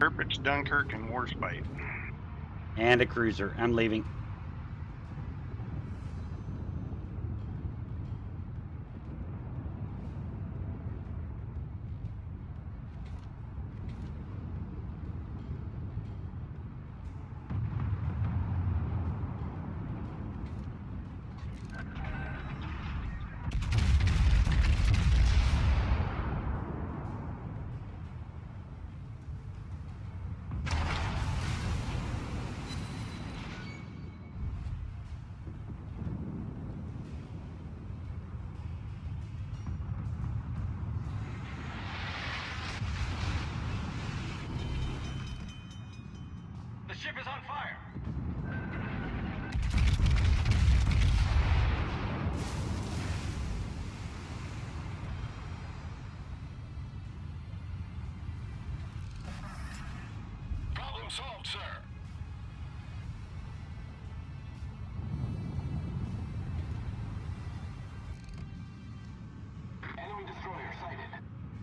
It's Dunkirk and Warspite. And a cruiser. I'm leaving. The ship is on fire! Problem solved, sir. Enemy destroyer sighted.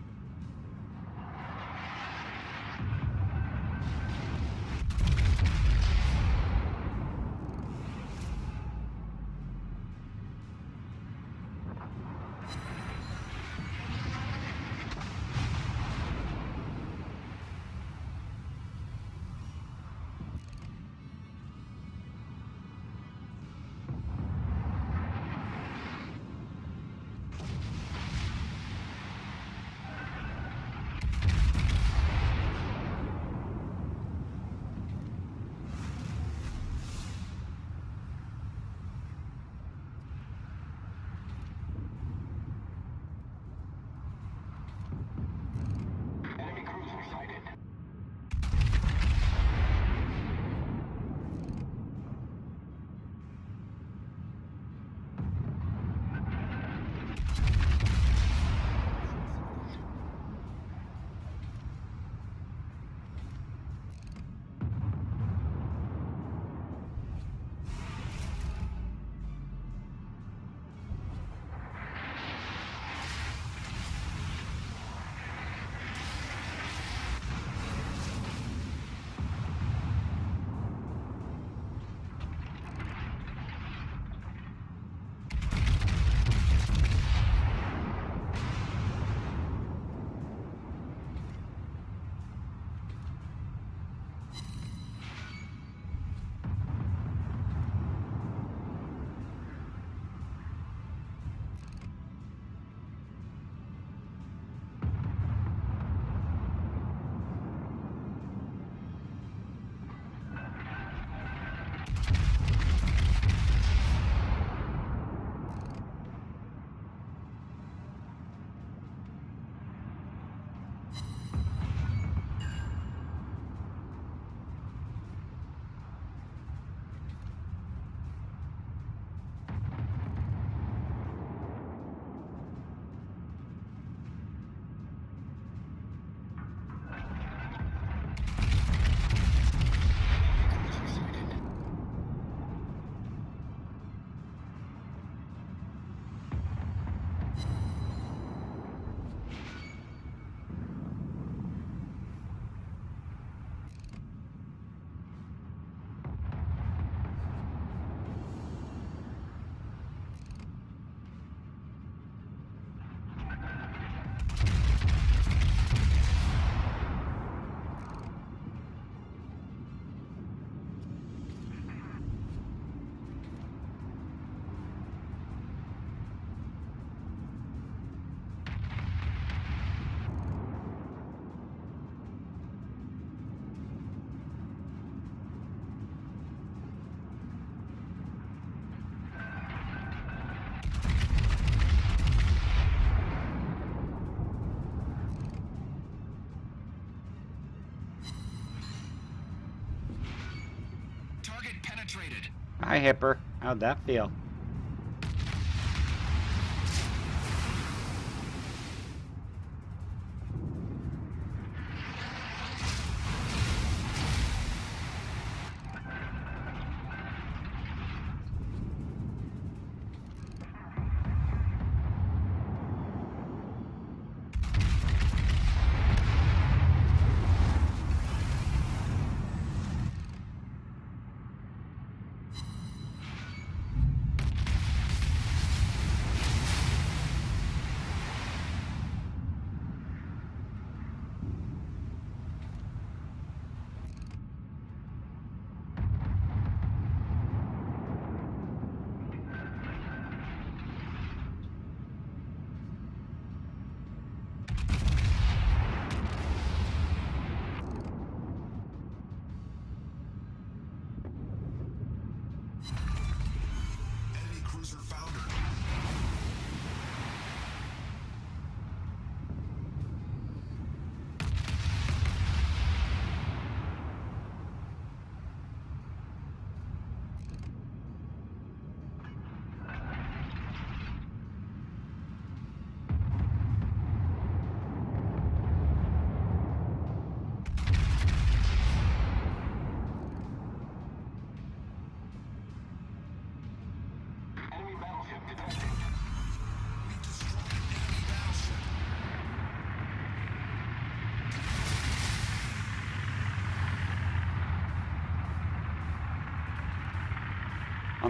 Enemy cruiser sighted. Target penetrated. Hi, Hipper. How'd that feel?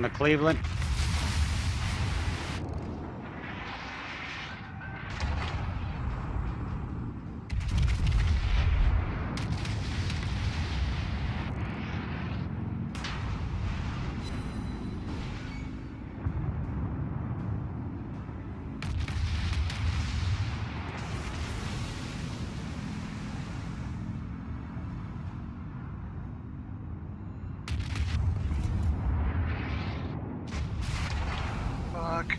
On the Cleveland. Fuck.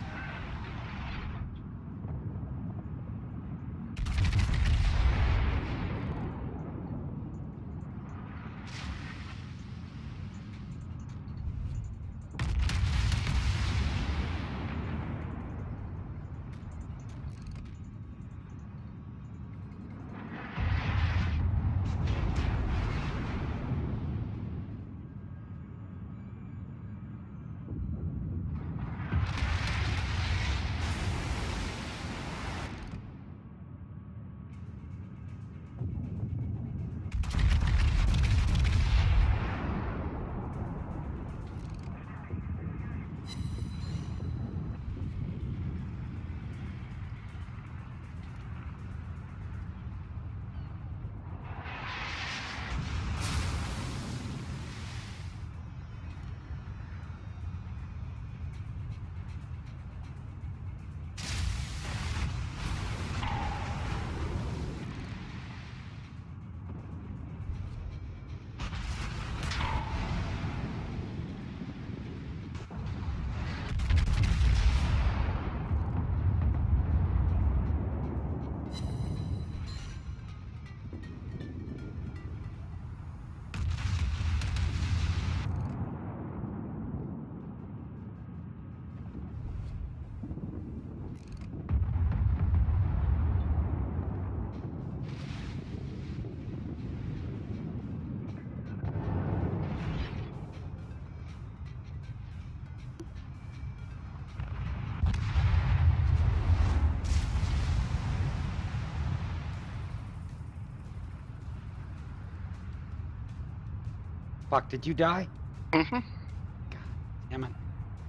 Fuck, did you die? Mhm. Damn it.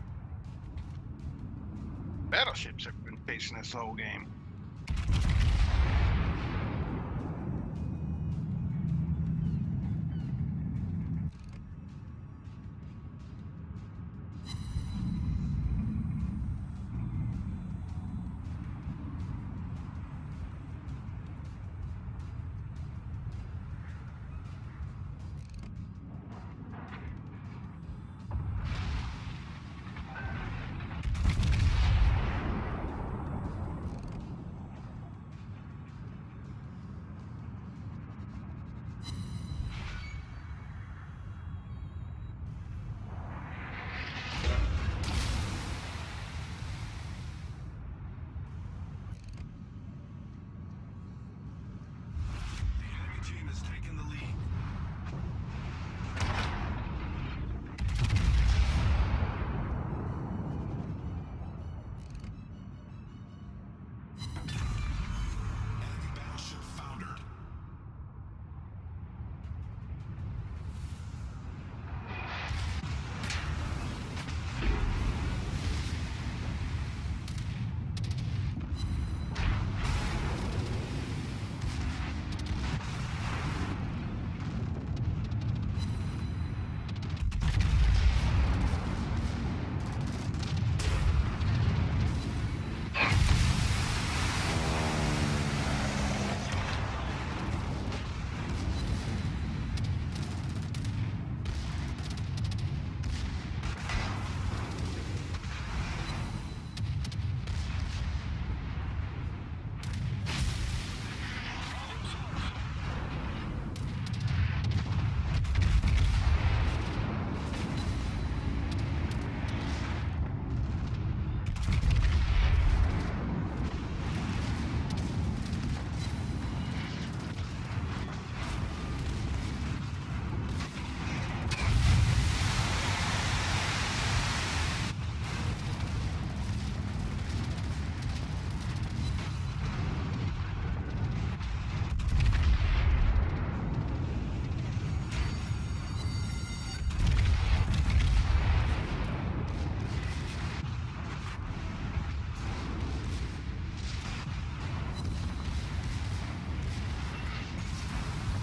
Battleships have been facing this whole game.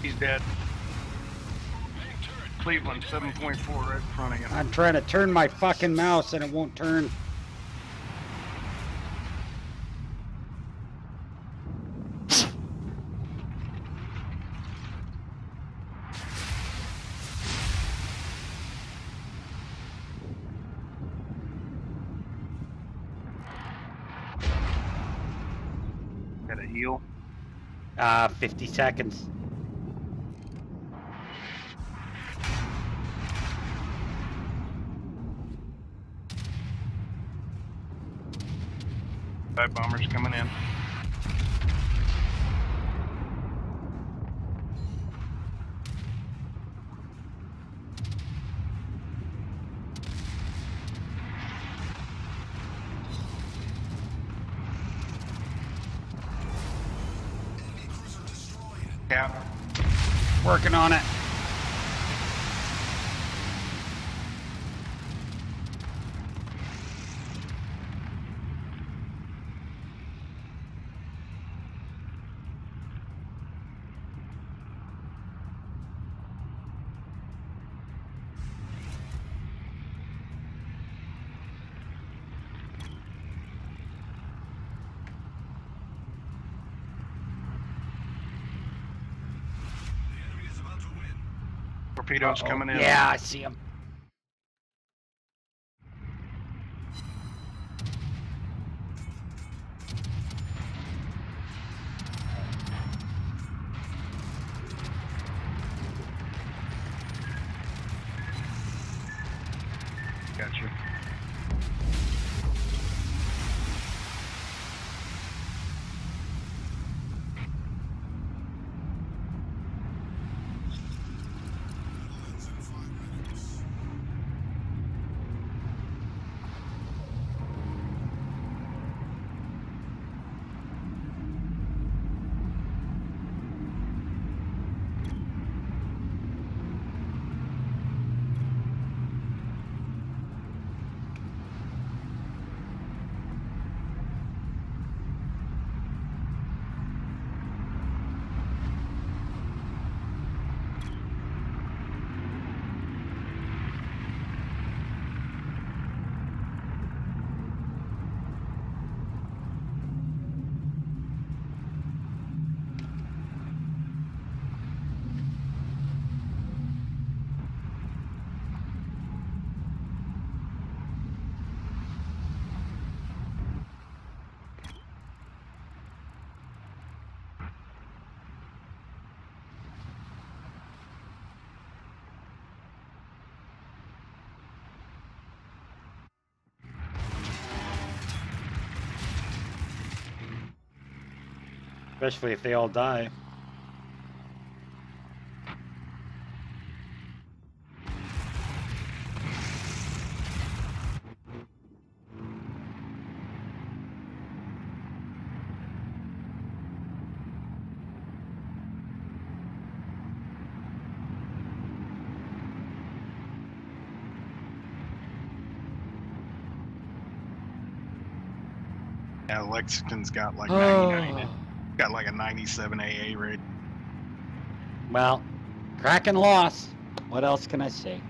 He's dead. Cleveland, 7.4 right in front of you. I'm trying to turn my fucking mouse and it won't turn. Got a heal. 50 seconds. Dive bombers coming in. Yeah. Working on it. Torpedoes coming in. Yeah, I see him. Gotcha. Especially if they all die. Yeah, Lexington's got like Oh. 99. Got like a 97 AA rate. Well, Kraken lost. What else can I say?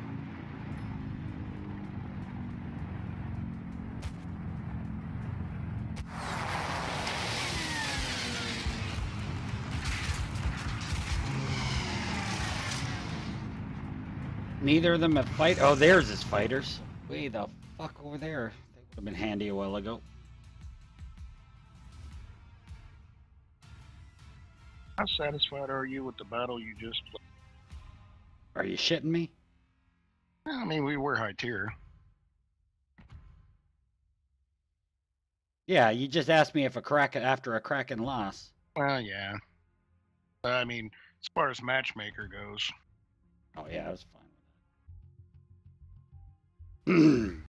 Neither of them have fight. Oh, there's his fighters. Way the fuck over there. They would have been handy a while ago. How satisfied are you with the battle you just played? Are you shitting me? I mean, we were high tier. Yeah, you just asked me if a Kraken after a Kraken loss. Well, yeah. I mean, as far as matchmaker goes. Oh yeah, I was fine with that.